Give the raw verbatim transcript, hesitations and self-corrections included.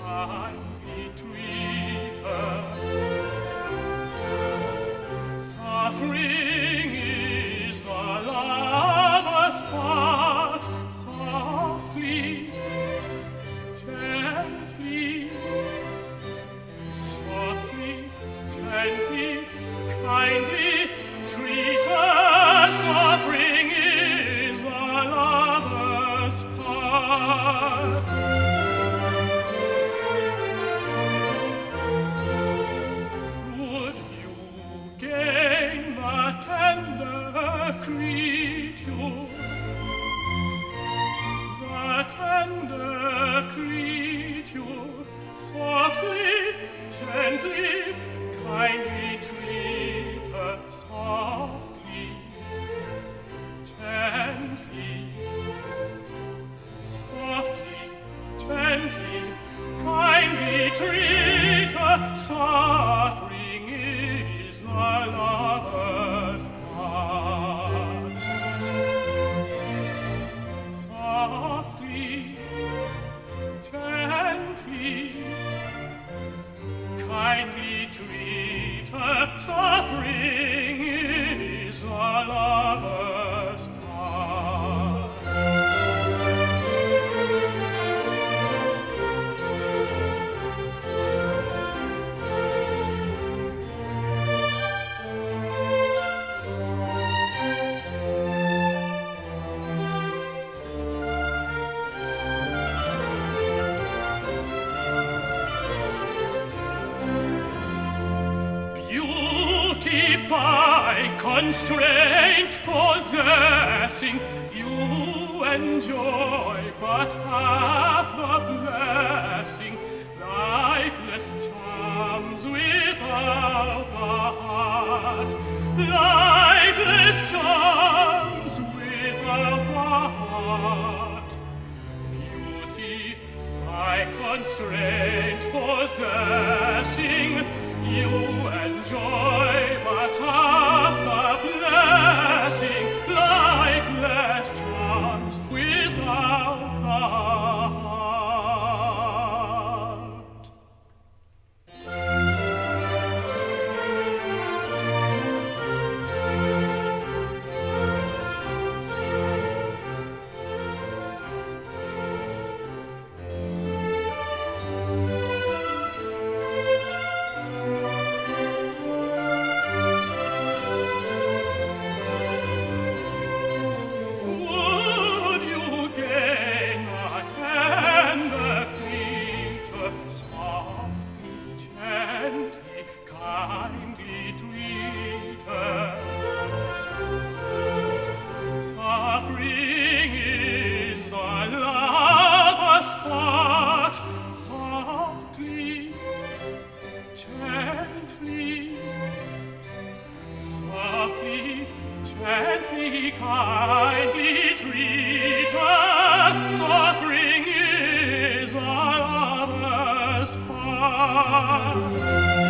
kindly treat her. Suffering is the lover's part, softly, gently, softly, gently, kindly treat her. Suffering is the lover's part. Would you gain the tender creature, the tender creature, softly, gently, kindly treat her. Softly, gently, softly, gently, kindly treat her. Suffering is the lover's part. Softly, gently, kindly treat her. Suffering is the lover's part. Beauty by constraint possessing, you enjoy but half the blessing. Lifeless charms without the heart, lifeless charms without the heart. Beauty by constraint possessing, you enjoy but half the blessing. Lifeless charms without the heart. Would you gain a tender creature, softly, gently, kindly treat her. Suffering is the lover's part, softly, gently, softly, gently, kindly treat her. Suffering is the lover's part.